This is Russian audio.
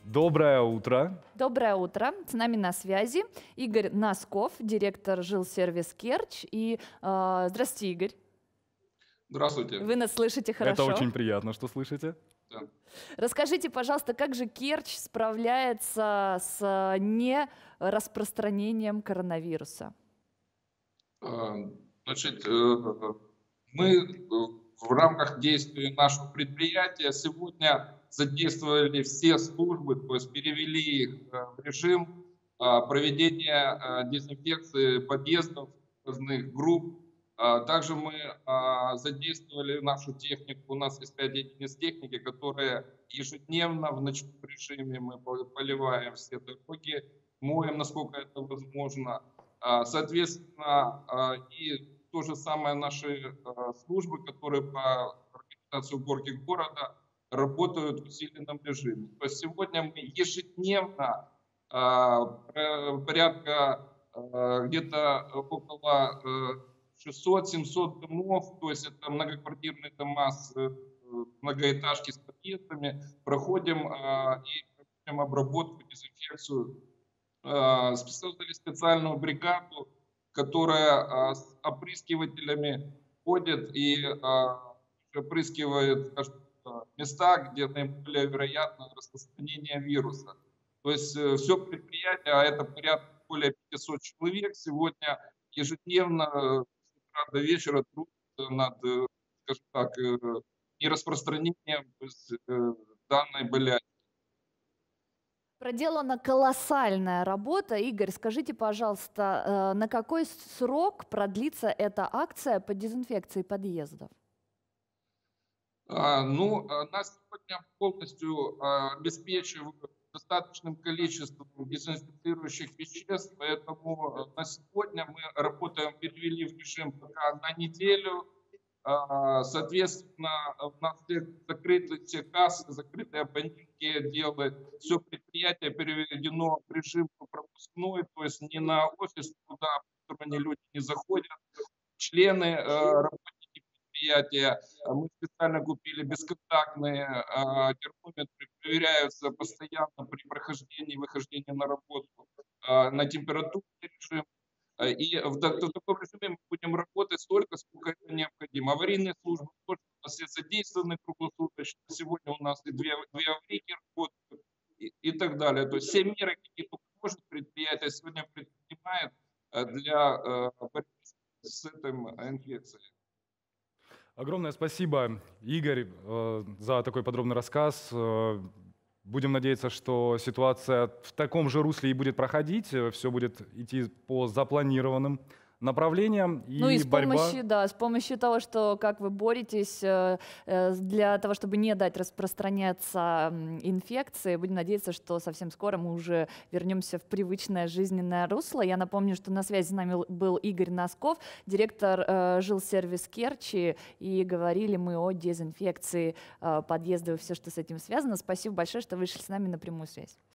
Доброе утро. Доброе утро. С нами на связи Игорь Носков, директор жилсервис Керчь. Здравствуйте, Игорь. Здравствуйте. Вы нас слышите Это хорошо. очень приятно, что слышите. Да. Расскажите, пожалуйста, как же Керчь справляется с нераспространением коронавируса? Значит, мы в рамках действий нашего предприятия сегодня задействовали все службы, то есть перевели их в режим проведения дезинфекции подъездов, разных групп. Также мы задействовали нашу технику. У нас есть 5 единиц техники, которые ежедневно в ночном режиме мы поливаем все дороги, моем, насколько это возможно. Соответственно, и то же самое наши службы, которые по организации уборки города работают в усиленном режиме. То есть сегодня мы ежедневно порядка где-то около 600-700 домов, то есть это многоквартирные дома с многоэтажки с подъездами, проходим и проводим обработку, дезинфекцию. Создали специальную бригаду, которая с опрыскивателями ходит и опрыскивает, скажем, места, где наиболее вероятно распространение вируса. То есть все предприятие, а это порядка более 500 человек, сегодня ежедневно с утра до вечера трудятся над, скажем так, нераспространением данной болячки. Проделана колоссальная работа. Игорь, скажите, пожалуйста, на какой срок продлится эта акция по дезинфекции подъездов? Нас сегодня полностью обеспечивают достаточным количеством дезинфицирующих веществ, поэтому на сегодня мы работаем, перевели в режим пока на неделю. Соответственно, у нас закрыты все кассы, закрытые абонентские отделы, все предприятие переведено в режим пропускной, то есть не на офис, куда посторонние люди не заходят. Члены, работники предприятия, мы специально купили бесконтактные термометры, проверяются постоянно при прохождении и выхождении на работу на температурный режим. И в таком режиме мы будем работать столько, сколько это необходимо. Аварийные службы тоже у нас все задействованы круглосуточно. Сегодня у нас и две аварийки работают и так далее. То есть все меры, какие только может предприятие сегодня предпринимает для борьбы с этой инфекцией. Огромное спасибо, Игорь, за такой подробный рассказ. Будем надеяться, что ситуация в таком же русле и будет проходить, все будет идти по запланированным направлениям, и с помощью, с помощью того, что как вы боретесь для того, чтобы не дать распространяться инфекции, будем надеяться, что совсем скоро мы уже вернемся в привычное жизненное русло. Я напомню, что на связи с нами был Игорь Носков, директор жилсервис Керчи, и говорили мы о дезинфекции подъездов и все, что с этим связано. Спасибо большое, что вышли с нами на прямую связь.